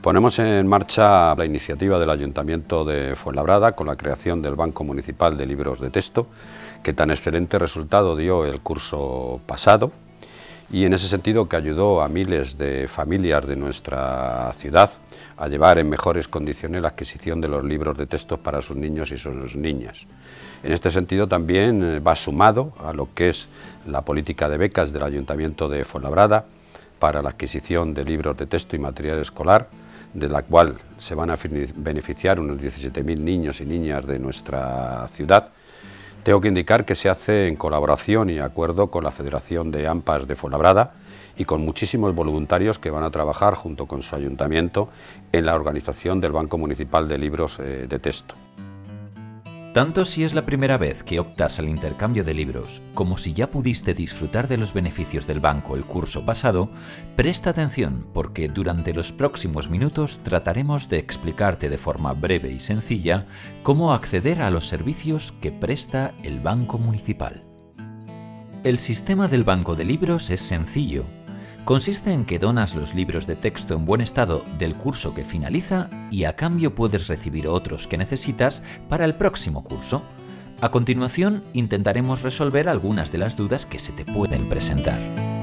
Ponemos en marcha la iniciativa del Ayuntamiento de Fuenlabrada con la creación del Banco Municipal de Libros de Texto, que tan excelente resultado dio el curso pasado y en ese sentido que ayudó a miles de familias de nuestra ciudad a llevar en mejores condiciones la adquisición de los libros de texto para sus niños y sus niñas. En este sentido también va sumado a lo que es la política de becas del Ayuntamiento de Fuenlabrada para la adquisición de libros de texto y material escolar, de la cual se van a beneficiar unos 17.000 niños y niñas de nuestra ciudad. Tengo que indicar que se hace en colaboración y acuerdo con la Federación de AMPAs de Fuenlabrada y con muchísimos voluntarios que van a trabajar junto con su ayuntamiento en la organización del Banco Municipal de Libros de Texto. Tanto si es la primera vez que optas al intercambio de libros, como si ya pudiste disfrutar de los beneficios del banco el curso pasado, presta atención porque durante los próximos minutos trataremos de explicarte de forma breve y sencilla cómo acceder a los servicios que presta el Banco Municipal. El sistema del Banco de Libros es sencillo. Consiste en que donas los libros de texto en buen estado del curso que finaliza y a cambio puedes recibir otros que necesitas para el próximo curso. A continuación, intentaremos resolver algunas de las dudas que se te pueden presentar.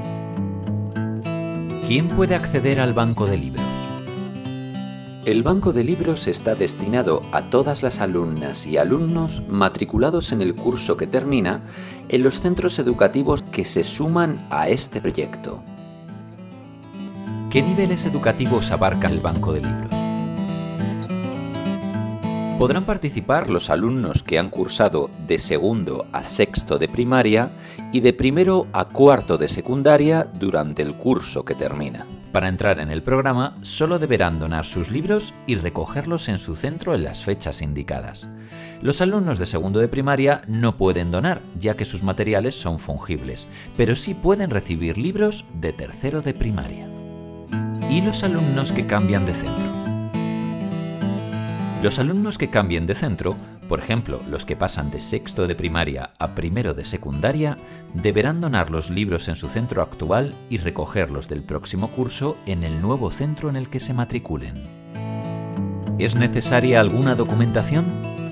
¿Quién puede acceder al Banco de Libros? El Banco de Libros está destinado a todas las alumnas y alumnos matriculados en el curso que termina en los centros educativos que se suman a este proyecto. ¿Qué niveles educativos abarca el Banco de Libros? Podrán participar los alumnos que han cursado de segundo a sexto de primaria y de primero a cuarto de secundaria durante el curso que termina. Para entrar en el programa, solo deberán donar sus libros y recogerlos en su centro en las fechas indicadas. Los alumnos de segundo de primaria no pueden donar, ya que sus materiales son fungibles, pero sí pueden recibir libros de tercero de primaria. ¿Y los alumnos que cambian de centro? Los alumnos que cambien de centro, por ejemplo, los que pasan de sexto de primaria a primero de secundaria, deberán donar los libros en su centro actual y recogerlos del próximo curso en el nuevo centro en el que se matriculen. ¿Es necesaria alguna documentación?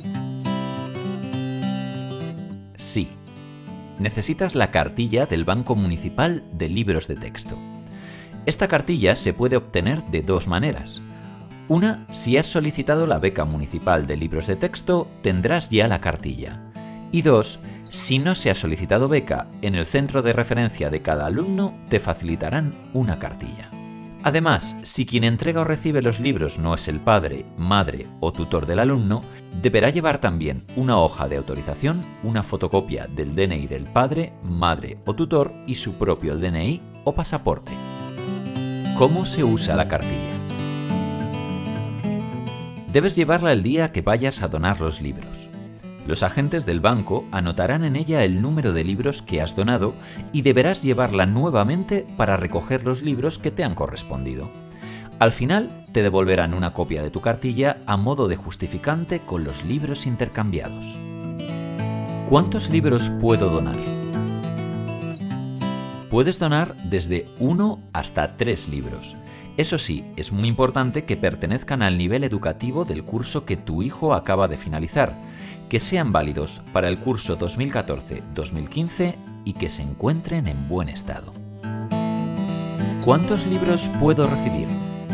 Sí. Necesitas la cartilla del Banco Municipal de Libros de Texto. Esta cartilla se puede obtener de dos maneras. Una, si has solicitado la beca municipal de libros de texto, tendrás ya la cartilla. Y dos, si no se ha solicitado beca, en el centro de referencia de cada alumno te facilitarán una cartilla. Además, si quien entrega o recibe los libros no es el padre, madre o tutor del alumno, deberá llevar también una hoja de autorización, una fotocopia del DNI del padre, madre o tutor y su propio DNI o pasaporte. ¿Cómo se usa la cartilla? Debes llevarla el día que vayas a donar los libros. Los agentes del banco anotarán en ella el número de libros que has donado y deberás llevarla nuevamente para recoger los libros que te han correspondido. Al final, te devolverán una copia de tu cartilla a modo de justificante con los libros intercambiados. ¿Cuántos libros puedo donar? Puedes donar desde 1 hasta 3 libros. Eso sí, es muy importante que pertenezcan al nivel educativo del curso que tu hijo acaba de finalizar, que sean válidos para el curso 2014-2015 y que se encuentren en buen estado. ¿Cuántos libros puedo recibir?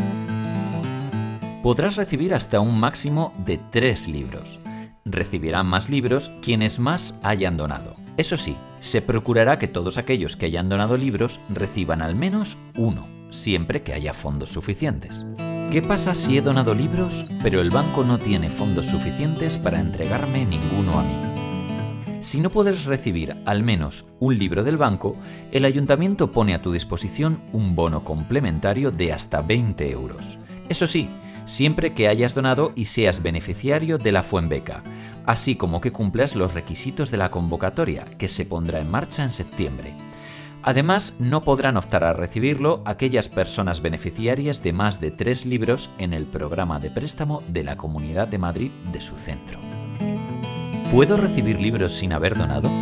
Podrás recibir hasta un máximo de 3 libros. Recibirán más libros quienes más hayan donado. Eso sí, se procurará que todos aquellos que hayan donado libros reciban al menos uno, siempre que haya fondos suficientes. ¿Qué pasa si he donado libros, pero el banco no tiene fondos suficientes para entregarme ninguno a mí? Si no puedes recibir al menos un libro del banco, el ayuntamiento pone a tu disposición un bono complementario de hasta 20 euros. Eso sí, siempre que hayas donado y seas beneficiario de la Fuenbeca, así como que cumplas los requisitos de la convocatoria, que se pondrá en marcha en septiembre. Además, no podrán optar a recibirlo aquellas personas beneficiarias de más de 3 libros en el programa de préstamo de la Comunidad de Madrid de su centro. ¿Puedo recibir libros sin haber donado?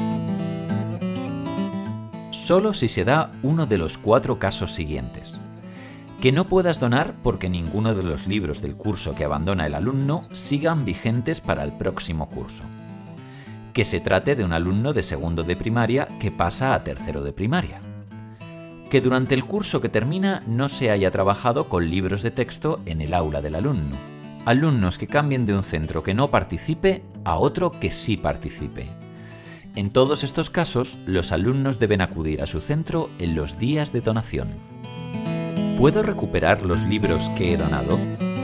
Solo si se da uno de los 4 casos siguientes. Que no puedas donar porque ninguno de los libros del curso que abandona el alumno sigan vigentes para el próximo curso. Que se trate de un alumno de segundo de primaria que pasa a tercero de primaria. Que durante el curso que termina no se haya trabajado con libros de texto en el aula del alumno. Alumnos que cambien de un centro que no participe a otro que sí participe. En todos estos casos, los alumnos deben acudir a su centro en los días de donación. ¿Puedo recuperar los libros que he donado?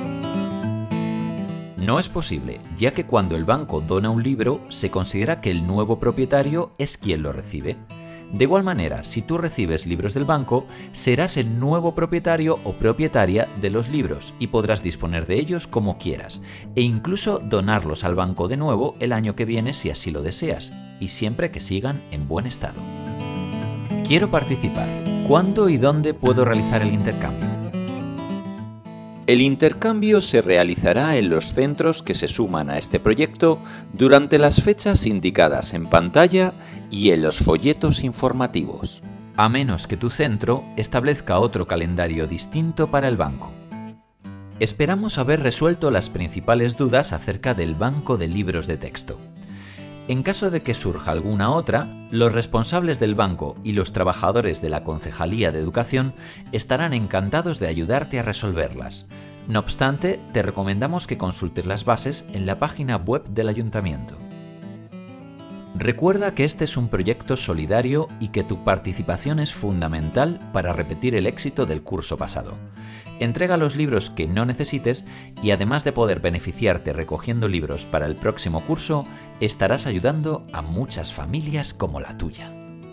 No es posible, ya que cuando el banco dona un libro, se considera que el nuevo propietario es quien lo recibe. De igual manera, si tú recibes libros del banco, serás el nuevo propietario o propietaria de los libros y podrás disponer de ellos como quieras, e incluso donarlos al banco de nuevo el año que viene si así lo deseas, y siempre que sigan en buen estado. Quiero participar. ¿Cuándo y dónde puedo realizar el intercambio? El intercambio se realizará en los centros que se suman a este proyecto durante las fechas indicadas en pantalla y en los folletos informativos, a menos que tu centro establezca otro calendario distinto para el banco. Esperamos haber resuelto las principales dudas acerca del banco de libros de texto. En caso de que surja alguna otra, los responsables del banco y los trabajadores de la Concejalía de Educación estarán encantados de ayudarte a resolverlas. No obstante, te recomendamos que consultes las bases en la página web del Ayuntamiento. Recuerda que este es un proyecto solidario y que tu participación es fundamental para repetir el éxito del curso pasado. Entrega los libros que no necesites y además de poder beneficiarte recogiendo libros para el próximo curso, estarás ayudando a muchas familias como la tuya.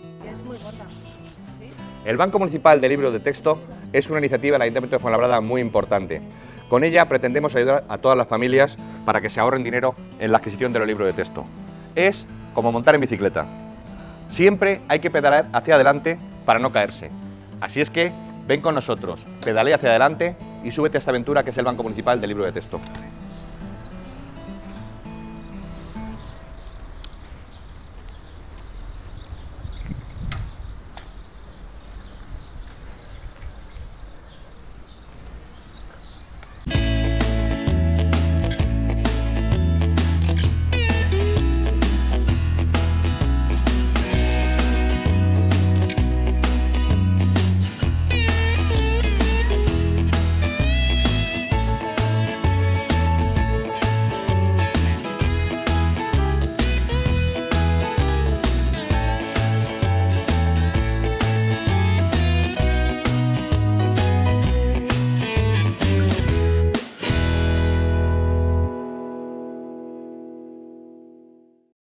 El Banco Municipal de Libros de Texto es una iniciativa del Ayuntamiento de Fuenlabrada muy importante. Con ella pretendemos ayudar a todas las familias para que se ahorren dinero en la adquisición de los libros de texto. Es como montar en bicicleta. Siempre hay que pedalear hacia adelante para no caerse. Así es que ven con nosotros, pedalea hacia adelante y súbete a esta aventura que es el Banco Municipal del Libro de Texto.